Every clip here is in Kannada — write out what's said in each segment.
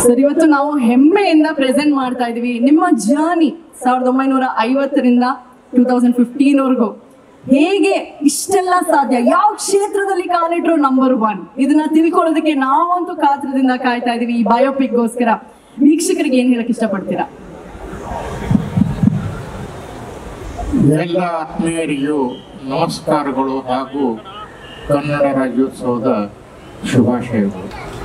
ಸರ್, ಇವತ್ತು ನಾವು ಹೆಮ್ಮೆಯಿಂದ ಪ್ರೆಸೆಂಟ್ ಮಾಡ್ತಾ ಇದೀವಿ ನಿಮ್ಮ ಜರ್ನಿ 1950ರಿಂದ 2015 ಹೇಗೆ ಇಷ್ಟೆಲ್ಲ ಸಾಧ್ಯ, ಯಾವ ಕ್ಷೇತ್ರದಲ್ಲಿ ಕಾಲಿಟ್ರು ನಂಬರ್ 1 ಇದನ್ನ ತಿಳ್ಕೊಳ್ಳೋದಕ್ಕೆ ನಾವಂತೂ ಕಾತ್ರದಿಂದ ಕಾಯ್ತಾ ಇದೀವಿ. ಈ ಬಯೋಪಿಕ್ಗೋಸ್ಕರ ವೀಕ್ಷಕರಿಗೆ ಏನ್ ಹೇಳಕ್ ಇಷ್ಟಪಡ್ತೀರಾ? ಎಲ್ಲ ಆತ್ಮೀಯರಿಗೂ ನಮಸ್ಕಾರಗಳು ಹಾಗೂ ಕನ್ನಡ ರಾಜ್ಯೋತ್ಸವದ ಶುಭಾಶಯಗಳು.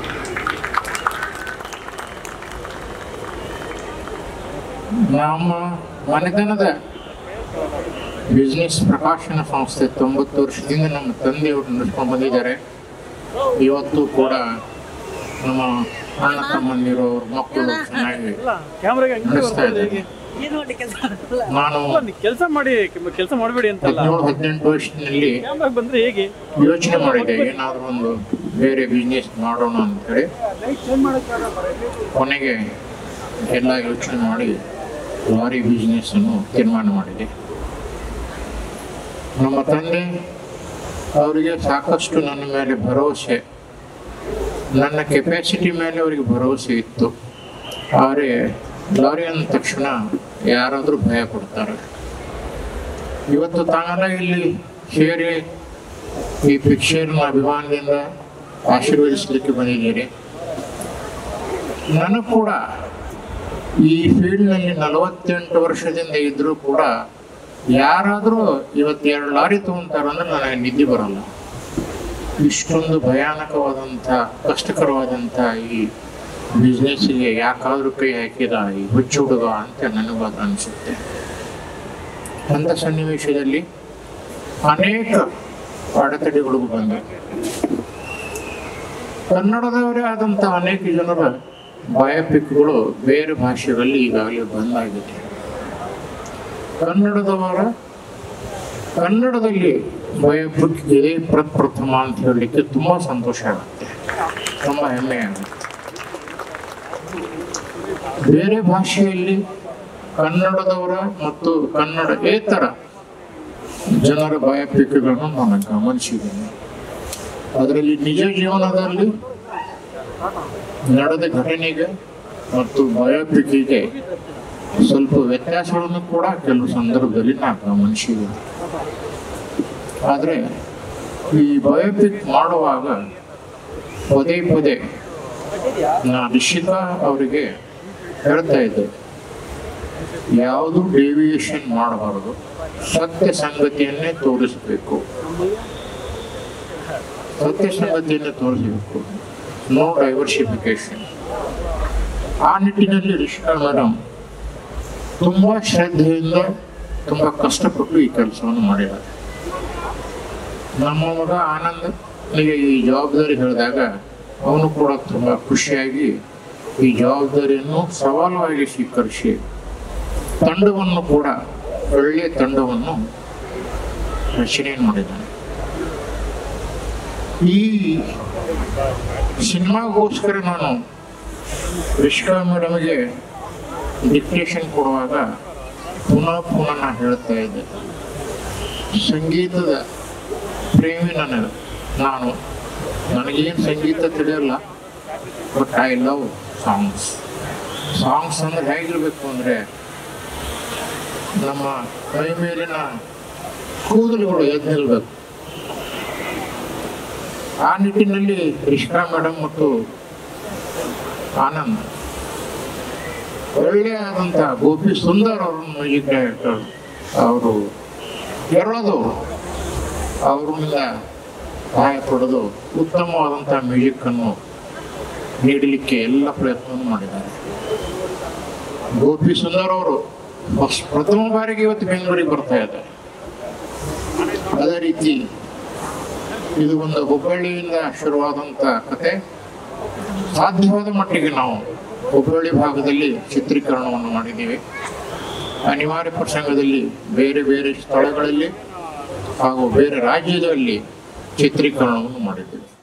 ನಮ್ಮ ಮನೆತನದ ಬಿಸ್ನೆಸ್ ಪ್ರಕಾಶನ ಸಂಸ್ಥೆ 90 ವರ್ಷದಿಂದ ನಮ್ಮ ತಂದೆಯವರು ನಡೆಸ್ಕೊಂಡು ಬಂದಿದ್ದಾರೆ. ಇವತ್ತು ಕೂಡ ನಮ್ಮ ಅಣ್ಣ ತಮ್ಮಂದಿರು ಮಕ್ಕಳು ಚೆನ್ನಾಗಿ ನಡೆಸ್ತಾ ಇದ್ದಾರೆ. ನಾನು 17-18 ವರ್ಷದಲ್ಲಿ ಯೋಚನೆ ಮಾಡಿದೆ ಏನಾದರೂ ಒಂದು ಬೇರೆ ಬಿಸ್ನೆಸ್ ಮಾಡೋಣ ಅಂತೇಳಿ. ಕೊನೆಗೆ ಎಲ್ಲ ಯೋಚನೆ ಮಾಡಿ ಲಾರಿ ಬಿಸ್ನೆಸ್ ಅನ್ನು ತೀರ್ಮಾನ ಮಾಡಿದೆ. ನಮ್ಮ ತಂದೆ ಅವರಿಗೆ ಸಾಕಷ್ಟು ನನ್ನ ಮೇಲೆ ಭರವಸೆ, ನನ್ನ ಕೆಪಾಸಿಟಿ ಮೇಲೆ ಅವರಿಗೆ ಭರವಸೆ ಇತ್ತು. ಆದರೆ ಲಾರಿ ಅಂದ ತಕ್ಷಣ ಯಾರಾದರೂ ಭಯ ಪಡ್ತಾರೆ. ಇವತ್ತು ತಾವೆಲ್ಲ ಇಲ್ಲಿ ಸೇರಿ ಈ ಪಿಕ್ಚರ್ನ ಅಭಿಮಾನದಿಂದ ಆಶೀರ್ವದಿಸಲಿಕ್ಕೆ ಬಂದಿದ್ದೀರಿ. ನನಗೆ ಕೂಡ ಈ ಫೀಲ್ಡ್ನಲ್ಲಿ 48 ವರ್ಷದಿಂದ ಇದ್ದರೂ ಕೂಡ ಯಾರಾದರೂ ಇವತ್ತು 2 ಲಾರಿ ತೊಗೊಂತಾರಂದ್ರೆ ನನಗೆ ನಿದ್ದೆ ಬರಲ್ಲ. ಇಷ್ಟೊಂದು ಭಯಾನಕವಾದಂಥ ಕಷ್ಟಕರವಾದಂಥ ಈ ಬಿಸ್ನೆಸ್ಸಿಗೆ ಯಾಕಾದರೂ ಕೈ ಹಾಕಿದ ಈ ಹುಚ್ಚು ಹುಡುಗ ಅಂತ ನನಗದು ಅನಿಸುತ್ತೆ. ಅಂಥ ಸನ್ನಿವೇಶದಲ್ಲಿ ಅನೇಕ ಅಡೆತಡೆಗಳು ಬಂದವು. ಕನ್ನಡದವರೇ ಆದಂಥ ಅನೇಕ ಜನರ ಬಯೋಪಿಕ್ಗಳು ಬೇರೆ ಭಾಷೆಗಳಲ್ಲಿ ಈಗಾಗಲೇ ಬಂದಾಗಿದೆ. ಕನ್ನಡದಲ್ಲಿ ಬಯೋಪಿಕ್ ಇದೇ ಪ್ರಪ್ರಥಮ ಅಂತ ಹೇಳಲಿಕ್ಕೆ ತುಂಬ ಸಂತೋಷ ಆಗುತ್ತೆ, ತುಂಬ ಹೆಮ್ಮೆ ಆಗುತ್ತೆ. ಬೇರೆ ಭಾಷೆಯಲ್ಲಿ ಕನ್ನಡದವರ ಮತ್ತು ಕನ್ನಡೇತರ ಜನರ ಬಯೋಪಿಕ್ಗಳನ್ನು ನಾನು ಗಮನಿಸಿದ್ದೇನೆ. ಅದರಲ್ಲಿ ನಿಜ ಜೀವನದಲ್ಲಿ ನಡೆದ ಘಟನೆಗೆ ಮತ್ತು ಬಯೋಪಿಕ್ಕಿಗೆ ಸ್ವಲ್ಪ ವ್ಯತ್ಯಾಸಗಳನ್ನು ಕೂಡ ಕೆಲವು ಸಂದರ್ಭದಲ್ಲಿ ನಾನು ಗಮನಿಸಿದ್ದೇನೆ. ಆದರೆ ಈ ಬಯೋಪಿಕ್ ಮಾಡುವಾಗ ಪದೇ ಪದೇ ನಾನು ರಿಷಿಕಾ ಅವರಿಗೆ ಹೇಳ್ತಾ ಇದ್ದೆ, ಯಾವುದು ಡೆವಿಯೇಷನ್ ಮಾಡಬಾರದು, ಸತ್ಯ ಸಂಗತಿಯನ್ನೇ ತೋರಿಸಬೇಕು, ಸತ್ಯ ಸಂಗತಿಯನ್ನೇ ತೋರಿಸಬೇಕು, ನೋ ಡೈವರ್ಸಿಫಿಕೇಶನ್. ಆ ನಿಟ್ಟಿನಲ್ಲಿ ರಿಷಿಕಾ ಮೇಡಮ್ ತುಂಬ ಶ್ರದ್ಧೆಯಿಂದ ತುಂಬ ಕಷ್ಟಪಟ್ಟು ಈ ಕೆಲಸವನ್ನು ಮಾಡಿದ್ದಾರೆ. ನಮ್ಮ ಮಗ ಆನಂದನಿಗೆ ಈ ಜವಾಬ್ದಾರಿ ಹೇಳಿದಾಗ ಅವನು ಕೂಡ ತುಂಬ ಖುಷಿಯಾಗಿ ಈ ಜವಾಬ್ದಾರಿಯನ್ನು ಸವಾಲಾಗಿ ಸ್ವೀಕರಿಸಿ ತಂಡವನ್ನು ಕೂಡ ಒಳ್ಳೆಯ ತಂಡವನ್ನು ರಚನೆ ಮಾಡಿದ್ದಾನೆ. ಈ ಸಿನಿಮಾಗೋಸ್ಕರ ನಾನು ರಿಷಿಕಾ ಮೇಡಮ್ಗೆ ಡಿಕ್ಟೇಷನ್ ಕೊಡುವಾಗ ಪುನಃ ನಾನು ಹೇಳ್ತಾ ಇದ್ದೆ, ಸಂಗೀತದ ಪ್ರೇಮಿ ನನಗೇನು ಸಂಗೀತ ತಿಳಿಯಲ್ಲ, ಬಟ್ ಐ ಲವ್ ಸಾಂಗ್ಸ್ ಅಂದ್ರೆ ಹೇಗಿರ್ಬೇಕು ಅಂದರೆ ನಮ್ಮ ಮೈ ಮೇಲಿನ ಕೂದಲುಗಳು ಎದ್ದು ನಿಲ್ಬೇಕು. ಆ ನಿಟ್ಟಿನಲ್ಲಿ ರಿಷಿಕಾ ಮೇಡಮ್ ಮತ್ತು ಆನಂದ್ ಒಳ್ಳೆಯಾದಂಥ ಗೋಪಿ ಸುಂದರ್ ಅವ್ರನ್ನ ಮ್ಯೂಸಿಕ್ ಡೈರೆಕ್ಟರ್ ಅವರು ಕೇರಳದವರು, ಅವರಿಂದ ಸಹಾಯ ಪಡೆದು ಉತ್ತಮವಾದಂಥ ಮ್ಯೂಸಿಕ್ಕನ್ನು ನೀಡಲಿಕ್ಕೆ ಎಲ್ಲ ಪ್ರಯತ್ನವನ್ನು ಮಾಡಿದ್ದಾರೆ. ಗೋಪಿ ಸುಂದರ್ ಅವರು ಪ್ರಥಮ ಬಾರಿಗೆ ಇವತ್ತು ಬೆಂಗಳೂರಿಗೆ ಬರ್ತಾ ಇದ್ದಾರೆ. ಅದೇ ರೀತಿ ಇದು ಒಂದು ಹುಬ್ಬಳ್ಳಿಯಿಂದ ಶುರುವಾದಂಥ ಕತೆ. ಸಾಧ್ಯವಾದ ಮಟ್ಟಿಗೆ ನಾವು ಹುಬ್ಬಳ್ಳಿ ಭಾಗದಲ್ಲಿ ಚಿತ್ರೀಕರಣವನ್ನು ಮಾಡಿದ್ದೀವಿ. ಅನಿವಾರ್ಯ ಪ್ರಸಂಗದಲ್ಲಿ ಬೇರೆ ಬೇರೆ ಸ್ಥಳಗಳಲ್ಲಿ ಹಾಗೂ ಬೇರೆ ರಾಜ್ಯದಲ್ಲಿ ಚಿತ್ರೀಕರಣವನ್ನು ಮಾಡಿದ್ದೀವಿ.